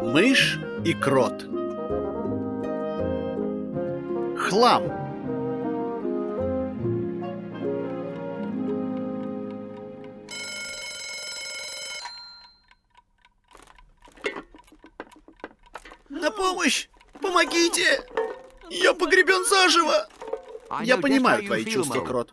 Мышь и крот. Хлам. На помощь! Помогите! Я погребен заживо! Я понимаю твои чувства, крот.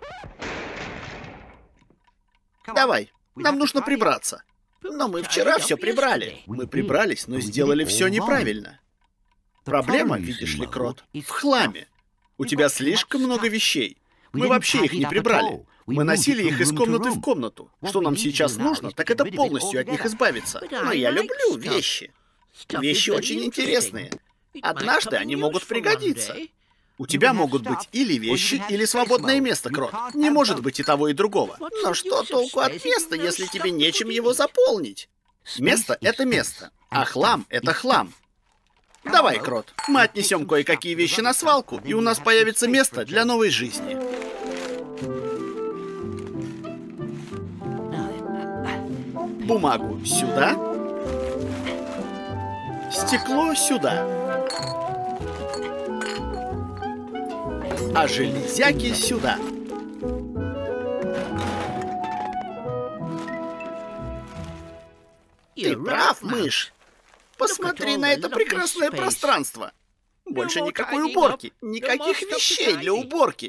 Давай, нам нужно прибраться. Но мы вчера все прибрали. Мы прибрались, но сделали все неправильно. Проблема, видишь ли, крот, в хламе. У тебя слишком много вещей. Мы вообще их не прибрали. Мы носили их из комнаты в комнату. Что нам сейчас нужно, так это полностью от них избавиться. Но я люблю вещи. Вещи очень интересные. Однажды они могут пригодиться. У тебя могут быть или вещи, или свободное место, крот. Не может быть и того, и другого. Но что толку от места, если тебе нечем его заполнить? Место — это место, а хлам — это хлам. Давай, крот, мы отнесем кое-какие вещи на свалку, и у нас появится место для новой жизни. Бумагу сюда. Стекло сюда. А железяки сюда. Ты прав, мышь. Посмотри на это прекрасное пространство. Больше никакой уборки, никаких вещей для уборки.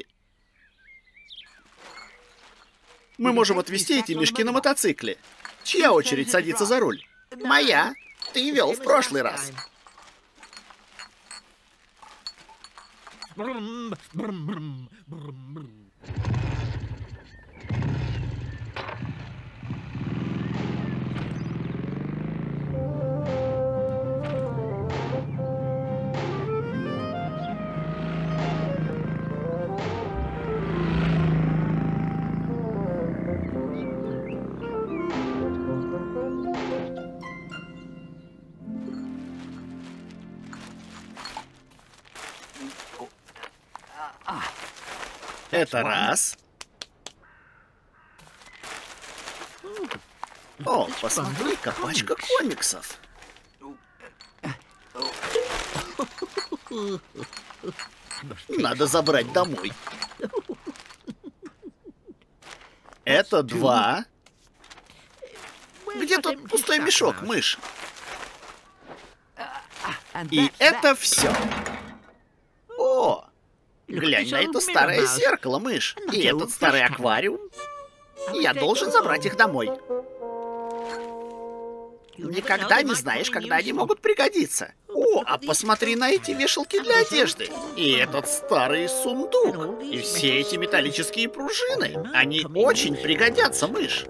Мы можем отвезти эти мешки на мотоцикле. Чья очередь садиться за руль? Моя. Ты вел в прошлый раз. Это раз. О, посмотри-ка, пачка комиксов. Надо забрать домой. Это два. Где тут пустой мешок, мышь? И это все. О! Глянь на это старое зеркало, мышь. И этот старый аквариум. Я должен забрать их домой. Никогда не знаешь, когда они могут пригодиться. О, а посмотри на эти вешалки для одежды. И этот старый сундук. И все эти металлические пружины. Они очень пригодятся, мышь.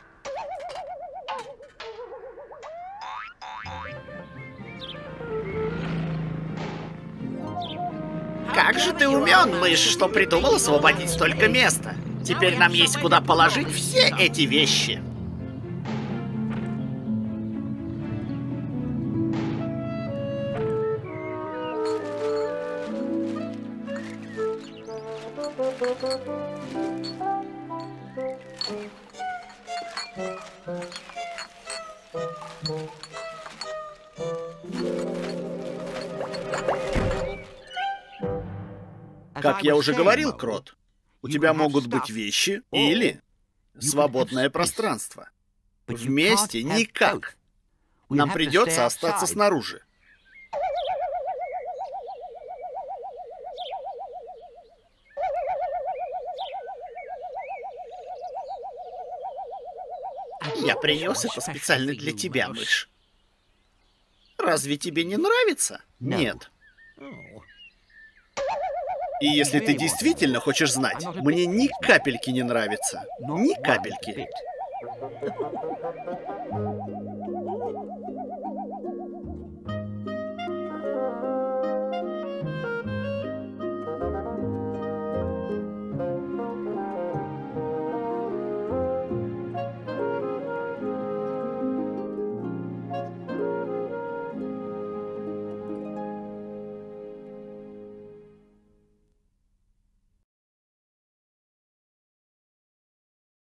Как же ты умен, мышь, что придумал освободить столько места. Теперь нам есть куда положить все эти вещи. Как я уже говорил, крот, у тебя могут быть вещи или свободное пространство. Вместе никак. Нам придется остаться снаружи. Я принес это специально для тебя, мышь. Разве тебе не нравится? Нет. И если ты действительно хочешь знать, мне ни капельки не нравится. Ни капельки.